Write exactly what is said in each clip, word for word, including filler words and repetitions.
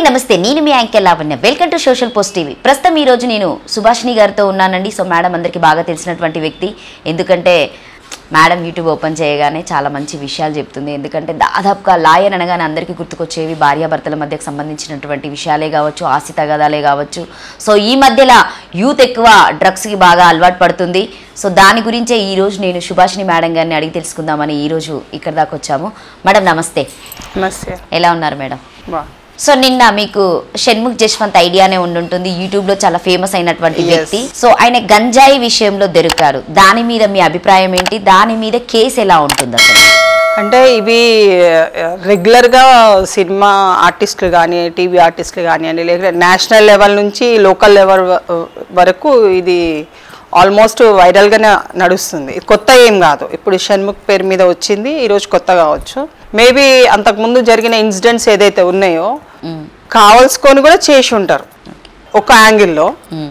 నమస్తే నేను మీ anchor Lavanya welcome to social post TV ప్రస్తుతం ఈ రోజు నేను సుభాషిణి గారితో ఉన్నానండి సో మేడం అందరికీ బాగా తెలిసినటువంటి వ్యక్తి ఎందుకంటే మేడం యూట్యూబ్ ఓపెన్ చేయగానే చాలా మంచి విషయాలు చెప్తుంది ఎందుకంటే దాదాపుగా లాయర్ అనగానే అందరికీ గుర్తుకొచ్చేవి భార్యాభర్తల మధ్యకు సంబంధించినటువంటి విషయాలే కావచ్చు ఆస్తి తగాదాలే కావచ్చు సో ఈ మధ్యలో యూత్ ఎక్కువ డ్రగ్స్కి బాగా అలవాటు పడుతుంది సో దాని గురించే ఈరోజు నేను సుభాషిణి మేడం గారిని అడిగి తెలుసుకుందామని ఈరోజు ఇక్కడ దాకా వచ్చాము మేడం నమస్తే నమస్తే ఎలా ఉన్నారు మేడం సో నిన్న మీకు షణ్ముఖ్ జశ్వంత్ ఐడియానే ఉండుంటుంది యూట్యూబ్ లో చాలా ఫేమస్ అయినటువంటి వ్యక్తి సో ఆయన గంజాయి విషయంలో దొరికారు దాని మీద మీ అభిప్రాయం ఏంటి దాని మీద కేసు ఎలా ఉంటుంది అసలు అంటే ఇవి రెగ్యులర్గా సినిమా ఆర్టిస్టులు కానీ టీవీ ఆర్టిస్టులు కానివ్వండి లేకపోతే నేషనల్ లెవెల్ నుంచి లోకల్ లెవెల్ వరకు ఇది ఆల్మోస్ట్ వైరల్గానే నడుస్తుంది ఇది కొత్త ఏం కాదు ఇప్పుడు షణ్ముఖ్ పేరు మీద వచ్చింది ఈరోజు కొత్త కావచ్చు మేబీ అంతకుముందు జరిగిన ఇన్సిడెంట్స్ ఏదైతే ఉన్నాయో కావాల్సుకొని కూడా చేసి ఉంటారు ఒక యాంగిల్లో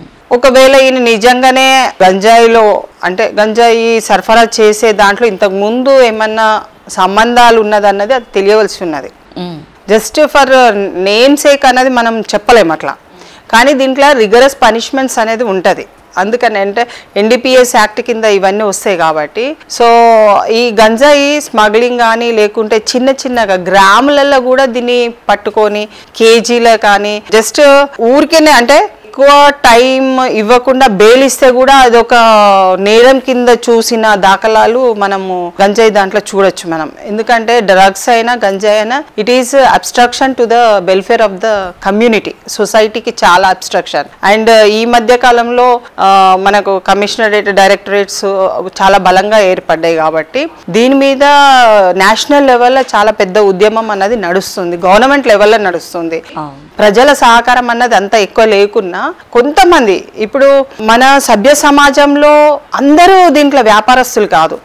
ఒకవేళ ఈయన నిజంగానే గంజాయిలో అంటే గంజాయి సరఫరా చేసే దాంట్లో ఇంతకు ముందు ఏమన్నా సంబంధాలు ఉన్నదన్నది అది తెలియవలసి ఉన్నది జస్ట్ ఫర్ నేమ్ సేక్ అన్నది మనం చెప్పలేము అట్లా కానీ దీంట్లో రిగరస్ పనిష్మెంట్స్ అనేది ఉంటుంది అందుకని అంటే ఎన్డీపీఎస్ యాక్ట్ కింద ఇవన్నీ వస్తాయి కాబట్టి సో ఈ గంజాయి స్మగ్లింగ్ కానీ లేకుంటే చిన్న చిన్నగా గ్రాములలో కూడా దీన్ని పట్టుకొని కేజీలో కానీ జస్ట్ ఊరికేనే అంటే ఎక్కువ టైం ఇవ్వకుండా బెయిల్ ఇస్తే కూడా అదొక నేరం కింద చూసిన దాఖలాలు మనము గంజాయి దాంట్లో చూడొచ్చు మనం ఎందుకంటే డ్రగ్స్ అయినా గంజాయి అయినా it is obstruction to the welfare of the community సొసైటీకి చాలా అబ్స్ట్రక్షన్ అండ్ ఈ మధ్య కాలంలో మనకు కమిషనరేట్ డైరెక్టరేట్స్ చాలా బలంగా ఏర్పడ్డాయి కాబట్టి దీని మీద నేషనల్ లెవెల్లో చాలా పెద్ద ఉద్యమం అన్నది నడుస్తుంది గవర్నమెంట్ లెవెల్లో నడుస్తుంది ప్రజల సహకారం అన్నది అంత ఎక్కువ లేకున్నా కొంతమంది ఇప్పుడు మన సభ్య సమాజంలో అందరూ దీంట్లో వ్యాపారస్తులు కాదు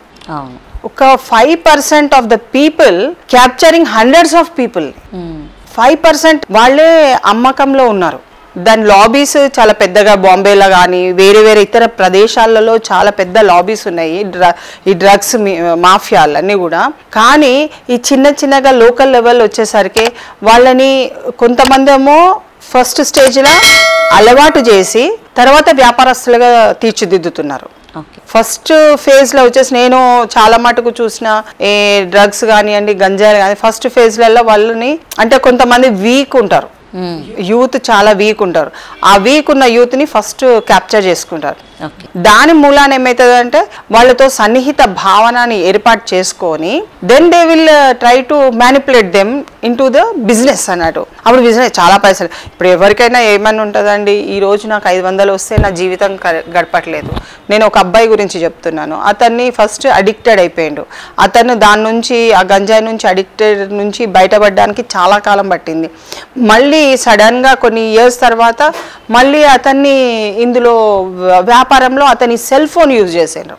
ఒక five percent of the people capturing hundreds of people five percent వాళ్ళే అమ్మకంలో ఉన్నారు దాని లాబీస్ చాలా పెద్దగా బాంబేలో కానీ వేరే వేరే ఇతర ప్రదేశాలలో చాలా పెద్ద లాబీస్ ఉన్నాయి ఈ డ్రగ్స్ మాఫియాలన్నీ కూడా కానీ ఈ చిన్న చిన్నగా లోకల్ లెవెల్ వచ్చేసరికి వాళ్ళని కొంతమంది ఏమో ఫస్ట్ స్టేజ్లో అలవాటు చేసి తర్వాత వ్యాపారస్తులుగా తీర్చిదిద్దుతున్నారు ఫస్ట్ ఫేజ్లో వచ్చేసి నేను చాలా మటుకు చూసిన ఏ డ్రగ్స్ కానివ్వండి గంజాయి కానీ ఫస్ట్ ఫేజ్లలో వాళ్ళని అంటే కొంతమంది వీక్ ఉంటారు యూత్ చాలా వీక్ ఉంటారు ఆ వీక్ ఉన్న యూత్ ని ఫస్ట్ క్యాప్చర్ చేసుకుంటారు దాని మూలాన ఏమవుతుంది అంటే వాళ్ళతో సన్నిహిత భావనని ఏర్పాటు చేసుకొని then they will try to manipulate them into the business అన్నట్టు అప్పుడు బిజినెస్ చాలా పైసలు ఇప్పుడు ఎవరికైనా ఏమని ఉంటుందండి ఈ రోజు నాకు ఐదు వందలు వస్తే నా జీవితం గడపట్లేదు నేను ఒక అబ్బాయి గురించి చెప్తున్నాను అతన్ని ఫస్ట్ అడిక్టెడ్ అయిపోయిండు అతను దాని నుంచి ఆ గంజాయి నుంచి అడిక్టెడ్ నుంచి బయటపడడానికి చాలా కాలం పట్టింది మళ్ళీ సడన్ గా కొన్ని ఇయర్స్ తర్వాత మళ్ళీ అతన్ని ఇందులో వ్యాపారంలో అతని సెల్ ఫోన్ యూజ్ చేసాడు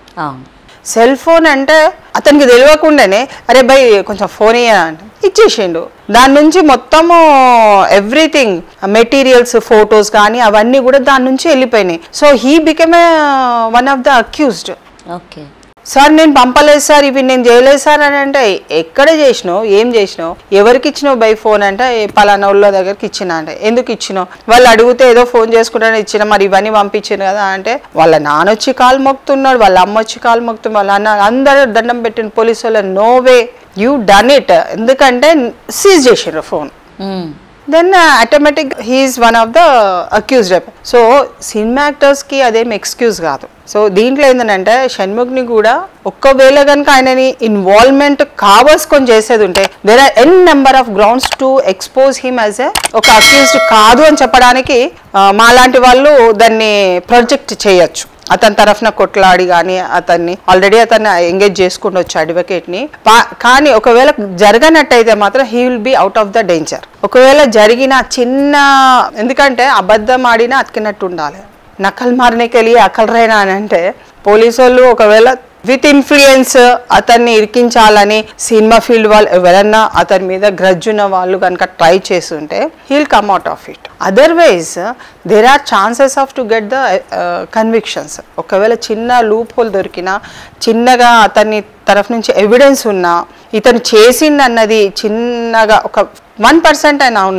సెల్ ఫోన్ అంటే అతనికి తెలియకుండానే అరే బై కొంచెం ఫోన్ ఇయ్యా అంటే ఇచ్చేసిండు దాని నుంచి మొత్తము ఎవ్రీథింగ్ మెటీరియల్స్ ఫొటోస్ కానీ అవన్నీ కూడా దాని నుంచి వెళ్ళిపోయినాయి so he become a one of the accused okay sir నేను పంపలేదు సార్ ఇవి నేను చేయలేదు సార్ అని అంటే ఎక్కడ చేసినావు ఏం చేసినావు ఎవరికి ఇచ్చినావు బై ఫోన్ అంటే పలానా వాళ్ళ దగ్గరికి ఇచ్చిన అంటే ఎందుకు ఇచ్చినావు వాళ్ళు అడిగితే ఏదో ఫోన్ చేసుకుంటాను ఇచ్చిన మరి ఇవన్నీ పంపించాను కదా అంటే వాళ్ళ నాన్న వచ్చి కాలు మొక్కుతున్నాడు వాళ్ళ అమ్మ వచ్చి కాలు మొక్కుతున్నాడు వాళ్ళ అన్న అందరూ దండం పెట్టిన పోలీసు వాళ్ళ no way you done it ఎందుకంటే సీజ్ చేసారు phone then automatic he is one of the accused so cinema యాక్టర్స్కి అదేం ఎక్స్క్యూజ్ కాదు సో దీంట్లో ఏంటంటే షణ్ముఖ్ని కూడా ఒక్కవేళ కనుక ఆయనని ఇన్వాల్వ్మెంట్ కావాల్సుకొని చేసేది ఉంటే there are n number of grounds to expose him as a ఒక అక్యూజ్డ్ కాదు అని చెప్పడానికి మాలాంటి వాళ్ళు దాన్ని ప్రొజెక్ట్ చేయొచ్చు అతని తరఫున కొట్లాడి కానీ అతన్ని ఆల్రెడీ అతన్ని ఎంగేజ్ చేసుకుంటూ అడ్వకేట్ని కానీ ఒకవేళ జరగనట్టయితే మాత్రం he will be out of the danger ఒకవేళ జరిగిన చిన్న ఎందుకంటే అబద్ధం ఆడినా అతికినట్టు ఉండాలి నకల్ మారనేకి వెళ్ళి అకల్ రైనా అని అంటే పోలీసు వాళ్ళు ఒకవేళ విత్ ఇన్ఫ్లుయెన్స్ అతన్ని ఇరికించాలని సినిమా ఫీల్డ్ వాళ్ళు ఎవరన్నా అతని మీద గ్రడ్జ్ ఉన్న వాళ్ళు కనుక ట్రై చేస్తుంటే he'll come out of it otherwise there are chances of to get the convictions ఒకవేళ చిన్న లూప్ హోల్ దొరికినా చిన్నగా అతన్ని తరఫు నుంచి ఎవిడెన్స్ ఉన్నా ఇతను చేసిందన్నది చిన్నగా ఒక వన్ పర్సెంట్ అయినా ఉన్నా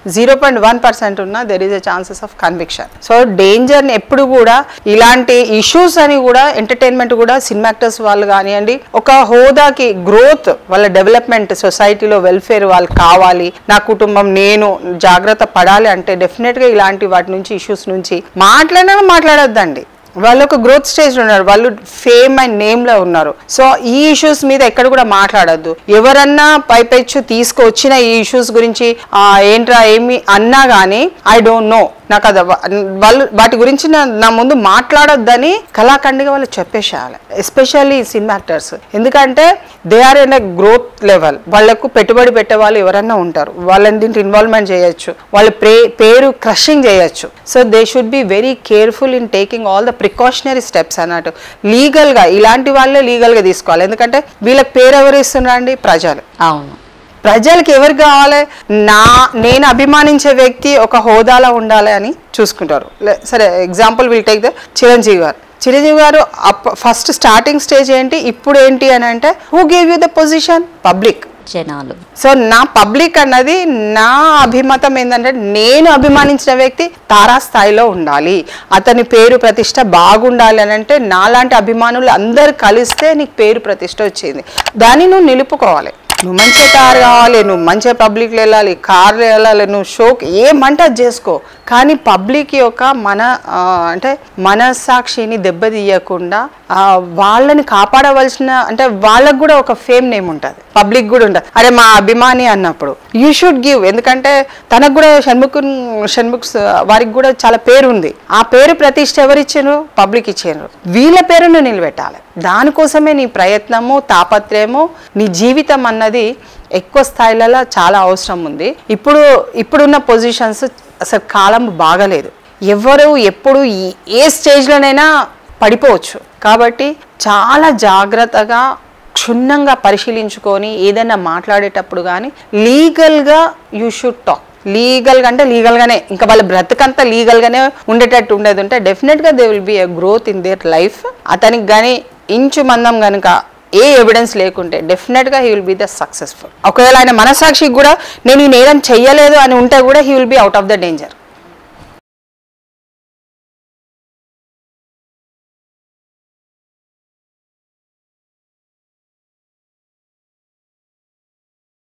జీరో పాయింట్ వన్ పర్సెంట్ ఉన్నా there is a chances of conviction. So డేంజర్ని ఎప్పుడు కూడా ఇలాంటి ఇష్యూస్ అని కూడా ఎంటర్టైన్మెంట్ కూడా సినిమా యాక్టర్స్ వాళ్ళు కానివ్వండి, ఒక హోదాకి గ్రోత్, వాళ్ళ డెవలప్మెంట్, సొసైటీలో వెల్ఫేర్ వాళ్ళు కావాలి, నా కుటుంబం నేను జాగ్రత్త పడాలి అంటే డెఫినెట్గా ఇలాంటి వాటి నుంచి ఇష్యూస్ నుంచి మాట్లాడినా మాట్లాడొద్దండి. వాళ్ళు ఒక గ్రోత్ స్టేజ్ ఉన్నారు, వాళ్ళు ఫేమ్ అండ్ నేమ్ లో ఉన్నారు. సో ఈ ఇష్యూస్ మీద ఎక్కడ కూడా మాట్లాడద్దు. ఎవరన్నా పైపెచ్చు తీసుకొచ్చిన ఈ ఇష్యూస్ గురించి ఏంట్రా ఏమి అన్నా కానీ ఐ డోంట్ నో, నాకు అది వాళ్ళు వాటి గురించి నా ముందు మాట్లాడొద్దని కళాఖండిగా వాళ్ళు చెప్పేసేయాలి. ఎస్పెషల్లీ సినిమా యాక్టర్స్, ఎందుకంటే they are in a growth level. వాళ్ళకు పెట్టుబడి పెట్టే వాళ్ళు ఎవరన్నా ఉంటారు, వాళ్ళని దీంట్లో ఇన్వాల్వ్మెంట్ చేయొచ్చు, వాళ్ళ ప్రే పేరు క్రషింగ్ చేయొచ్చు. So they should be very careful in taking all the precautionary steps అన్నట్టు. లీగల్గా ఇలాంటి వాళ్ళే లీగల్గా తీసుకోవాలి. ఎందుకంటే వీళ్ళకి పేరు ఎవరు ఇస్తున్నారండి? ప్రజలు. అవును, ప్రజలకి ఎవరు కావాలి? నా నేను అభిమానించే వ్యక్తి ఒక హోదాలో ఉండాలి అని చూసుకుంటారు. సరే example will take the Chiranjeevi garu. Chiranjeevi గారు ఫస్ట్ స్టార్టింగ్ స్టేజ్ ఏంటి, ఇప్పుడు ఏంటి అని అంటే who gave you the position? Public, జనాలు. సో నా పబ్లిక్ అన్నది నా అభిమతం ఏంటంటే నేను అభిమానించిన వ్యక్తి తారాస్థాయిలో ఉండాలి, అతని పేరు ప్రతిష్ట బాగుండాలి అని అంటే నాలాంటి అభిమానులు అందరు కలిస్తే నీకు పేరు ప్రతిష్ట వచ్చింది, దాన్ని నువ్వు నిలుపుకోవాలి. నువ్వు మంచిగా కారు కావాలి, నువ్వు మంచిగా పబ్లిక్లో వెళ్ళాలి, కార్లో వెళ్ళాలి, నువ్వు షోకి ఏమంటే అది చేసుకో, కానీ పబ్లిక్ యొక్క మన అంటే మనస్సాక్షిని దెబ్బతీయకుండా వాళ్ళని కాపాడవలసిన, అంటే వాళ్ళకు కూడా ఒక ఫేమ్ నేమ్ ఉంటుంది, పబ్లిక్ కూడా ఉంటుంది. అరే మా అభిమాని అన్నప్పుడు యూ షుడ్ గివ్. ఎందుకంటే తనకు కూడా షణ్ముఖ్ షణ్ముఖ్ వారికి కూడా చాలా పేరు ఉంది, ఆ పేరు ప్రతిష్ట ఎవరు ఇచ్చారు? పబ్లిక్ ఇచ్చారు. వీళ్ళ పేరును నిలబెట్టాలి, దానికోసమే నీ ప్రయత్నము, తాపత్రయము, నీ జీవితం అన్నది ఎక్కువ స్థాయిలలో చాలా అవసరం ఉంది. ఇప్పుడు ఇప్పుడున్న పొజిషన్స్ అసలు కాలం బాగలేదు, ఎవరు ఎప్పుడు ఏ స్టేజ్లోనైనా పడిపోవచ్చు. కాబట్టి చాలా జాగ్రత్తగా క్షుణ్ణంగా పరిశీలించుకొని ఏదైనా మాట్లాడేటప్పుడు కానీ లీగల్గా యూ షుడ్ టాక్. లీగల్గా అంటే లీగల్గానే, ఇంకా వాళ్ళ బ్రతుకంతా లీగల్గానే ఉండేటట్టు ఉండేది ఉంటే డెఫినెట్గా they will be a growth in their life. అతనికి కానీ ఇంచు మందం కనుక ఏ ఎవిడెన్స్ లేకుంటే డెఫినెట్గా he will be the successful. ఒకవేళ ఆయన మనసాక్షికి కూడా నేను ఈ నేరం చెయ్యలేదు అని ఉంటే కూడా he will be out of the danger.